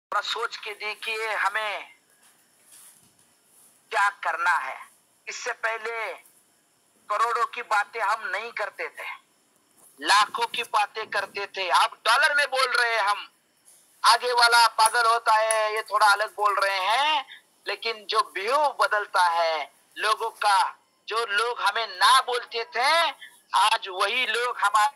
थोड़ा सोच के देखिए हमें क्या करना है। इससे पहले करोड़ों की बातें हम नहीं करते थे, लाखों की बातें करते थे। अब डॉलर में बोल रहे हैं हम। आगे वाला पागल होता है, ये थोड़ा अलग बोल रहे हैं, लेकिन जो व्यू बदलता है लोगों का, जो लोग हमें ना बोलते थे आज वही लोग हमारे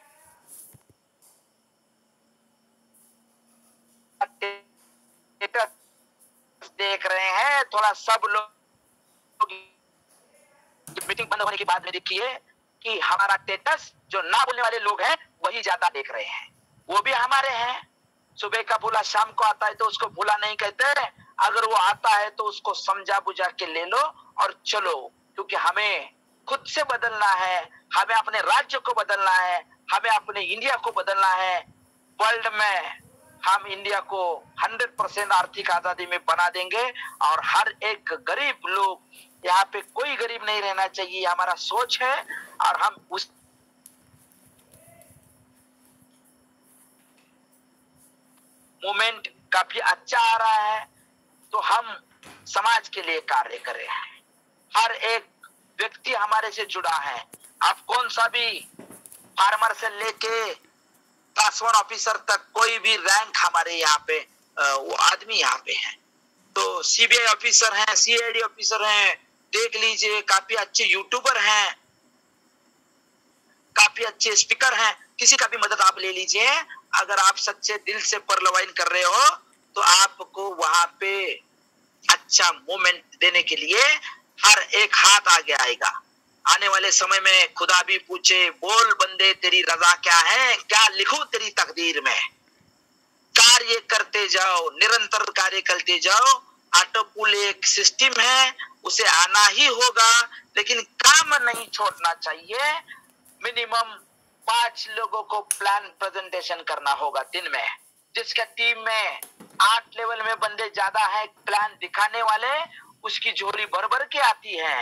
देख रहे हैं। थोड़ा सब लोग मीटिंग बंद होने के बाद में देखिए कि हमारा स्टेटस जो ना बोलने वाले लोग हैं वही ज्यादा देख रहे हैं। वो भी हमारे हैं। सुबह का भूला शाम को आता है तो उसको भूला नहीं कहते। अगर वो आता है तो उसको समझा बुझा के ले लो और चलो, क्योंकि हमें खुद से बदलना है, हमें अपने राज्य को बदलना है, हमें अपने इंडिया को बदलना है। वर्ल्ड में हम इंडिया को 100% आर्थिक आजादी में बना देंगे और हर एक गरीब लोग, यहाँ पे कोई गरीब नहीं रहना चाहिए, हमारा सोच है। और हम उस मूवमेंट काफी अच्छा आ रहा है, तो हम समाज के लिए कार्य कर रहे हैं। हर एक व्यक्ति हमारे से जुड़ा है। आप कौन सा भी फार्मर से लेके क्लास 1 ऑफिसर तक कोई भी रैंक हमारे यहाँ पे वो आदमी यहाँ पे है। तो सीबीआई ऑफिसर हैं, सीआईडी ऑफिसर हैं, देख लीजिए, काफी अच्छे यूट्यूबर हैं, काफी अच्छे स्पीकर हैं। किसी का भी मदद आप ले लीजिए। अगर आप सच्चे दिल से परलवाइन कर रहे हो तो आपको वहां पे अच्छा मूवमेंट देने के लिए हर एक हाथ आगे आएगा। आने वाले समय में खुदा भी पूछे, बोल बंदे तेरी रजा क्या है, क्या लिखूं तेरी तकदीर में। कार्य करते जाओ, निरंतर कार्य करते जाओ। ऑटोपुल एक सिस्टम है, उसे आना ही होगा, लेकिन काम नहीं छोड़ना चाहिए। मिनिमम 5 लोगों को प्लान प्रेजेंटेशन करना होगा दिन में। जिसका टीम में 8 लेवल में बंदे ज्यादा है प्लान दिखाने वाले, उसकी झोली भर भर के आती है।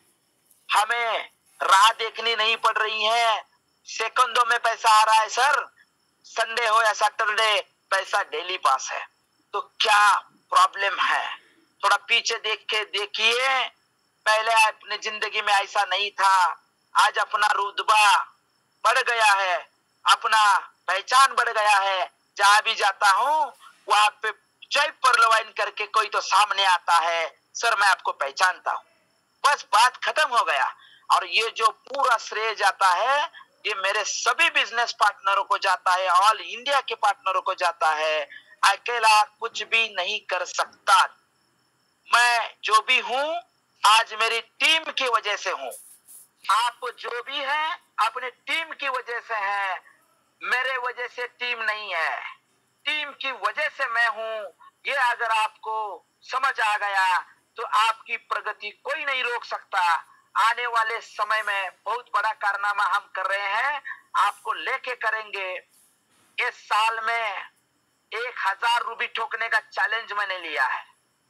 हमें राह देखनी नहीं पड़ रही है, सेकंडों में पैसा आ रहा है सर। संडे हो या सैटरडे, पैसा डेली पास है। तो क्या प्रॉब्लम है? थोड़ा पीछे देख के देखिए। पहले अपनी जिंदगी में ऐसा नहीं था। आज अपना रुतबा बढ़ गया है, अपना पहचान बढ़ गया है। जहां भी जाता हूं वहां पे जय परलवाइन करके कोई तो सामने आता है, सर मैं आपको पहचानता हूं। बस बात खत्म हो गया। और ये जो पूरा श्रेय जाता है ये मेरे सभी बिजनेस पार्टनरों को जाता है, ऑल इंडिया के पार्टनरों को जाता है। अकेला कुछ भी नहीं कर सकता। मैं जो भी हूं आज मेरी टीम की वजह से हूं। आप जो भी हैं अपने टीम की वजह से हैं, मेरे वजह से टीम नहीं है, टीम की वजह से मैं हूं। ये अगर आपको समझ आ गया तो आपकी प्रगति कोई नहीं रोक सकता। आने वाले समय में बहुत बड़ा कारनामा हम कर रहे हैं, आपको लेके करेंगे। इस साल में 1000 रूबी ठोकने का चैलेंज मैंने लिया है।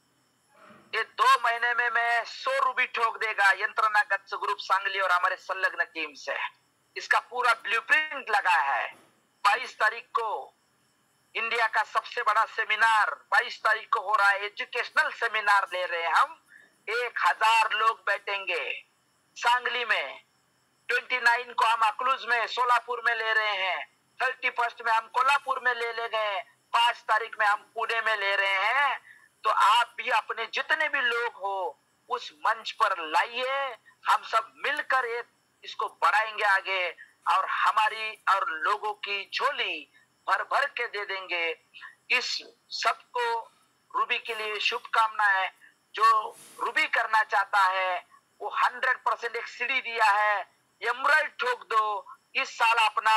ये 2 महीने में मैं 100 रूबी ठोक देगा यंत्रणा गत्स ग्रुप सांगली और हमारे संलग्न टीम से। इसका पूरा ब्लूप्रिंट लगा है। 22 तारीख को इंडिया का सबसे बड़ा सेमिनार 22 तारीख को हो रहा है। एजुकेशनल सेमिनार ले रहे हैं हम। 1000 लोग बैठेंगे सांगली में। 29 को हम अकलूज में सोलापुर में ले रहे हैं। 31 में हम कोल्हापुर में ले गए। 5 तारीख में हम पुणे में ले रहे हैं। तो आप भी अपने जितने भी लोग हो उस मंच पर लाइए। हम सब मिलकर इसको बढ़ाएंगे आगे और हमारी और लोगों की झोली भर भर के दे देंगे। इस सबको रूबी के लिए शुभकामनाएं। जो रूबी करना चाहता है वो 100% एक सीढ़ी दिया है, एमराल्ड ठोक दो। इस साल अपना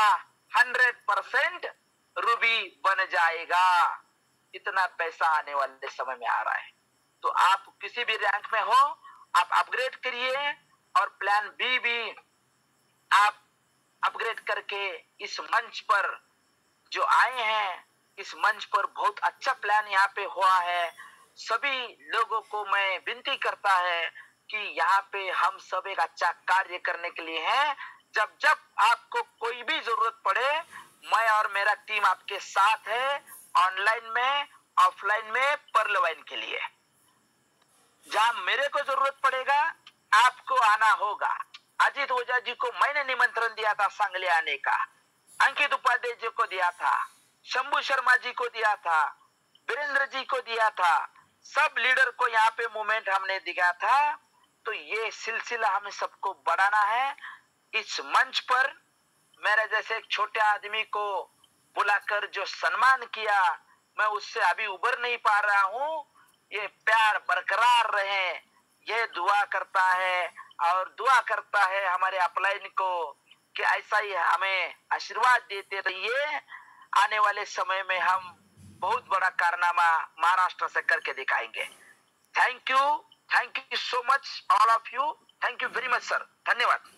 100% रूबी बन जाएगा। इतना पैसा आने वाले समय में आ रहा है। तो आप किसी भी रैंक में हो, आप अपग्रेड करिए और प्लान बी भी आप अपग्रेड करके इस मंच पर जो आए हैं, इस मंच पर बहुत अच्छा प्लान यहाँ पे हुआ है। सभी लोगों को मैं विनती करता है कि यहाँ पे हम सब एक अच्छा कार्य करने के लिए हैं। जब जब आपको कोई भी जरूरत पड़े, मैं और मेरा टीम आपके साथ है, ऑनलाइन में, ऑफलाइन में पर्ल वाइन के लिए। जहां मेरे को जरूरत पड़ेगा आपको आना होगा। अजीत ओझा जी को मैंने निमंत्रण दिया था सांगली आने का, अंकित उपाध्याय जी को दिया था, शंभू शर्मा जी को दिया था, वीरेंद्र जी को दिया था, सब लीडर को यहाँ पे मूवमेंट हमने दिया था। तो ये सिलसिला हमें सबको बढ़ाना है। इस मंच पर मेरे जैसे एक छोटे आदमी को बुलाकर जो सम्मान किया, मैं उससे अभी उबर नहीं पा रहा हूँ। ये प्यार बरकरार रहे, ये दुआ करता है और दुआ करता है हमारे अपलाइन को कि ऐसा ही हमें आशीर्वाद देते रहिए। आने वाले समय में हम बहुत बड़ा कारनामा महाराष्ट्र से करके दिखाएंगे। Thank you so much all of you. Thank you very much sir, धन्यवाद।